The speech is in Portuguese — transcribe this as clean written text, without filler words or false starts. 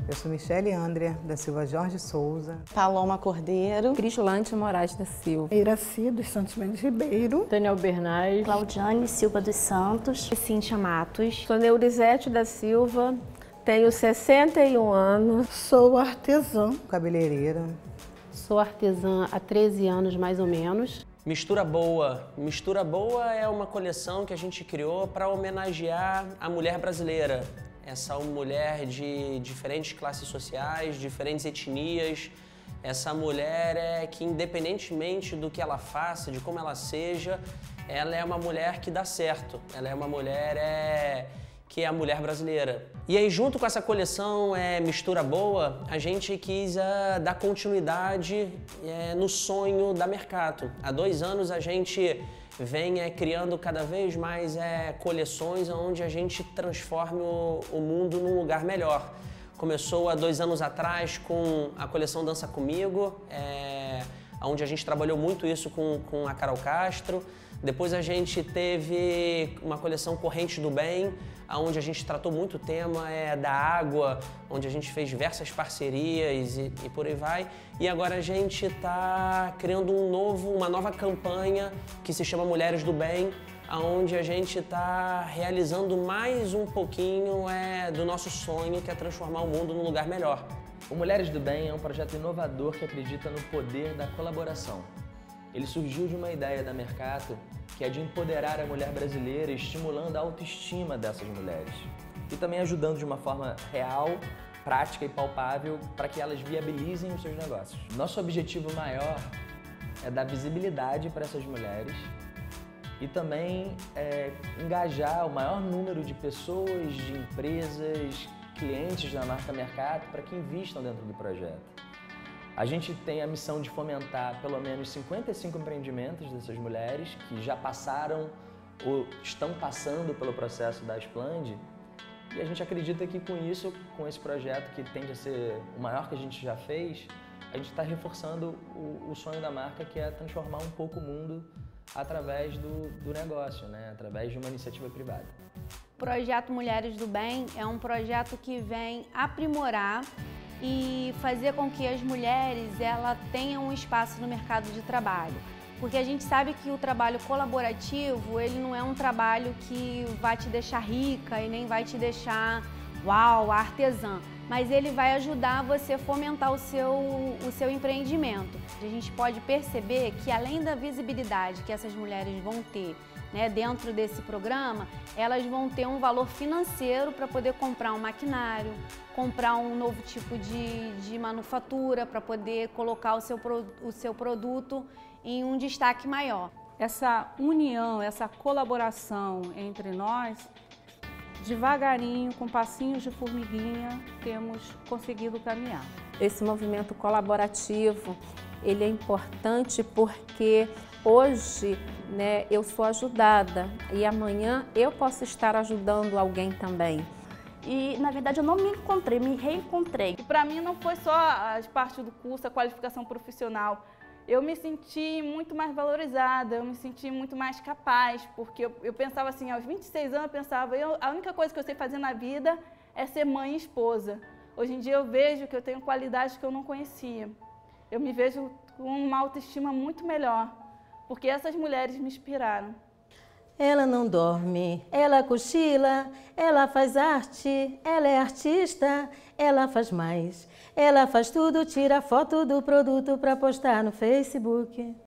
Eu sou Michele Andrea da Silva Jorge Souza. Paloma Cordeiro. Crislante Moraes da Silva. Iraci dos Santos Mendes Ribeiro. Daniel Bernais. Claudiane Silva dos Santos. Cíntia Matos. Sou Neurizete da Silva, tenho 61 anos. Sou artesã. Cabeleireira. Sou artesã há 13 anos, mais ou menos. Mistura Boa. Mistura Boa é uma coleção que a gente criou para homenagear a mulher brasileira. Essa mulher de diferentes classes sociais, diferentes etnias. Essa mulher que, independentemente do que ela faça, de como ela seja, ela é uma mulher que dá certo. Ela é uma mulher que é a mulher brasileira. E aí, junto com essa coleção Mistura Boa, a gente quis dar continuidade no sonho da Mercato. Há 2 anos a gente vem criando cada vez mais coleções onde a gente transforme o mundo num lugar melhor. Começou há 2 anos atrás com a coleção Dança Comigo, onde a gente trabalhou muito isso com a Carol Castro. Depois a gente teve uma coleção Correntes do Bem, onde a gente tratou muito o tema da água, onde a gente fez diversas parcerias e por aí vai. E agora a gente está criando uma nova campanha que se chama Mulheres do Bem, onde a gente está realizando mais um pouquinho do nosso sonho, que é transformar o mundo num lugar melhor. O Mulheres do Bem é um projeto inovador que acredita no poder da colaboração. Ele surgiu de uma ideia da Mercato, que é de empoderar a mulher brasileira, estimulando a autoestima dessas mulheres. E também ajudando de uma forma real, prática e palpável para que elas viabilizem os seus negócios. Nosso objetivo maior é dar visibilidade para essas mulheres e também engajar o maior número de pessoas, de empresas, clientes da marca Mercato para que invistam dentro do projeto. A gente tem a missão de fomentar pelo menos 55 empreendimentos dessas mulheres que já passaram ou estão passando pelo processo da Splend. E a gente acredita que com isso, com esse projeto que tende a ser o maior que a gente já fez, a gente está reforçando o sonho da marca, que é transformar um pouco o mundo através do negócio, né? Através de uma iniciativa privada. O projeto Mulheres do Bem é um projeto que vem aprimorar e fazer com que as mulheres tenham um espaço no mercado de trabalho. Porque a gente sabe que o trabalho colaborativo, ele não é um trabalho que vai te deixar rica e nem vai te deixar, uau, artesã. Mas ele vai ajudar você a fomentar o seu empreendimento. A gente pode perceber que, além da visibilidade que essas mulheres vão ter, né, dentro desse programa, elas vão ter um valor financeiro para poder comprar um maquinário, comprar um novo tipo de manufatura, para poder colocar o seu produto em um destaque maior. Essa união, essa colaboração entre nós, devagarinho, com passinhos de formiguinha, temos conseguido caminhar. Esse movimento colaborativo, ele é importante porque hoje, né, eu sou ajudada e amanhã eu posso estar ajudando alguém também. E, na verdade, eu não me encontrei, me reencontrei. E para mim não foi só a parte do curso, a qualificação profissional. Eu me senti muito mais valorizada, eu me senti muito mais capaz, porque eu pensava assim, aos 26 anos eu pensava, a única coisa que eu sei fazer na vida é ser mãe e esposa. Hoje em dia eu vejo que eu tenho qualidades que eu não conhecia. Eu me vejo com uma autoestima muito melhor, porque essas mulheres me inspiraram. Ela não dorme, ela cochila, ela faz arte, ela é artista, ela faz mais. Ela faz tudo, tira foto do produto para postar no Facebook.